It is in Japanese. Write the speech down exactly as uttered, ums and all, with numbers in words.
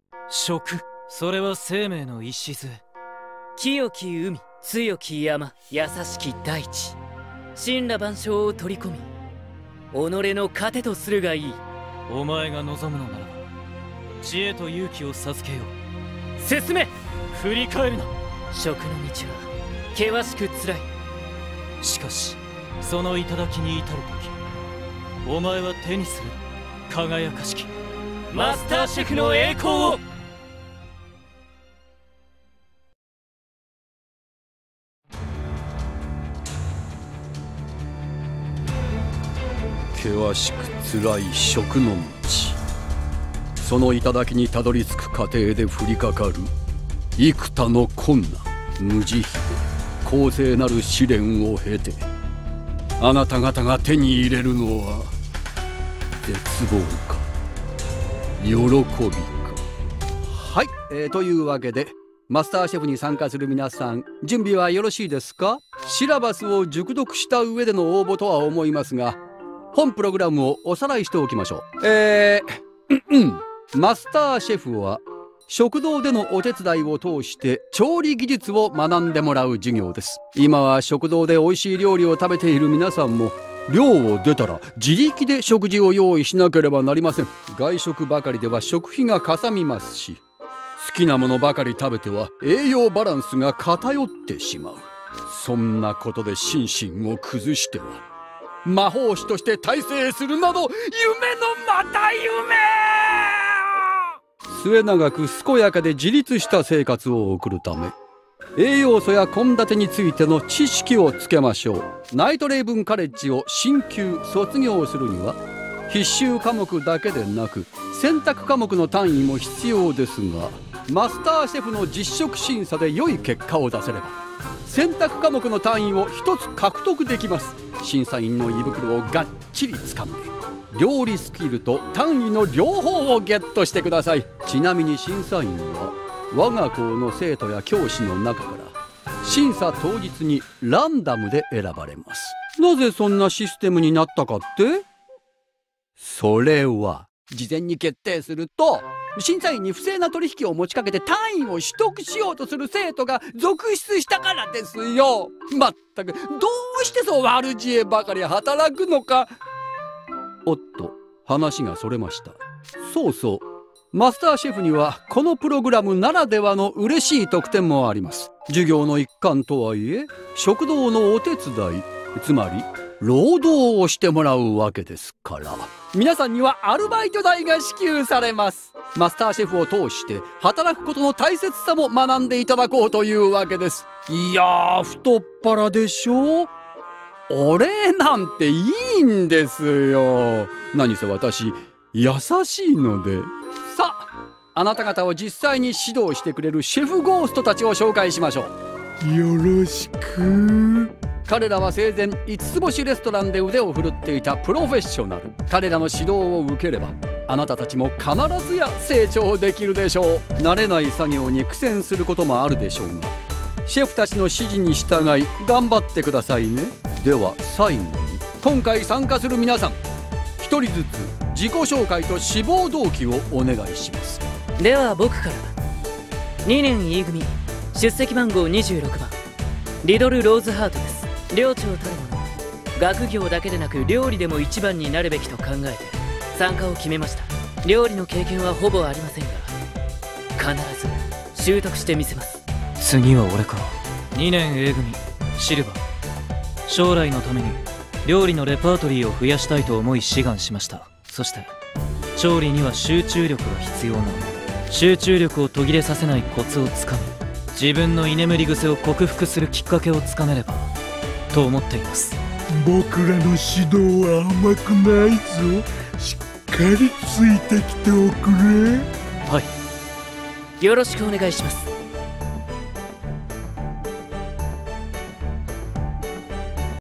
食、それは生命の礎。 清き海、強き山、優しき大地、神羅万象を取り込み己の糧とするがいい。 お前が望むのならば知恵と勇気を授けよう。 進め。 振り返るな。 食の道は険しく辛い。 しかしその頂に至る時、お前は手にする輝かしきマスターシェフの栄光を。 険しく辛い食の道、その頂にたどり着く過程で降りかかる幾多の困難、無慈悲で公正なる試練を経て、あなた方が手に入れるのは絶望か喜びか。はい、えー、というわけでマスターシェフに参加する皆さん、準備はよろしいですか？シラバスを熟読した上での応募とは思いますが、本プログラムをおさらいしておきましょう。えー、マスターシェフは食堂でのお手伝いを通して調理技術を学んでもらう授業です。今は食堂で美味しい料理を食べている皆さんも、寮を出たら自力で食事を用意しなければなりません。外食ばかりでは食費がかさみますし、好きなものばかり食べては栄養バランスが偏ってしまう。そんなことで心身を崩しては魔法師として大成するなど夢のまた夢。末永く健やかで自立した生活を送るため、栄養素や献立についての知識をつけましょう。ナイトレイブンカレッジを進級卒業するには必修科目だけでなく選択科目の単位も必要ですが、マスターシェフの実食審査で良い結果を出せれば選択科目の単位を一つ獲得できます。審査員の胃袋をがっちり掴んで料理スキルと単位の両方をゲットしてください。ちなみに審査員は我が校の生徒や教師の中から審査当日にランダムで選ばれます。なぜそんなシステムになったかって？それは事前に決定すると審査員に不正な取引を持ちかけて単位を取得しようとする生徒が続出したからですよ。まったくどうしてそう悪知恵ばかり働くのか。おっと、話がそれました。そうそう、マスターシェフにはこのプログラムならではの嬉しい特典もあります。授業の一環とはいえ食堂のお手伝い、つまり労働をしてもらうわけですから、皆さんにはアルバイト代が支給されます。マスターシェフを通して働くことの大切さも学んでいただこうというわけです。いやー、太っ腹でしょ。お礼なんていいんですよ。何せ私優しいので。さあ、あなた方を実際に指導してくれるシェフゴーストたちを紹介しましょう。よろしく。彼らは生前五つ星レストランで腕を振るっていたプロフェッショナル。彼らの指導を受ければあなたたちも必ずや成長できるでしょう。慣れない作業に苦戦することもあるでしょうが、シェフたちの指示に従い頑張ってくださいね。では最後に、今回参加する皆さん一人ずつ自己紹介と志望動機をお願いします。 では僕から。にねん E 組、出席番号にじゅうろくばん、リドル・ローズハートです。寮長たるもの、学業だけでなく料理でも一番になるべきと考えて参加を決めました。料理の経験はほぼありませんが必ず習得してみせます。 次は俺か。にねん A 組、シルバー。将来のために料理のレパートリーを増やしたいと思い志願しました。そして調理には集中力が必要なので、集中力を途切れさせないコツをつかみ、自分の居眠り癖を克服するきっかけをつかめればと思っています。 僕らの指導は甘くないぞ。しっかりついてきておくれ。 はい、 よろしくお願いします。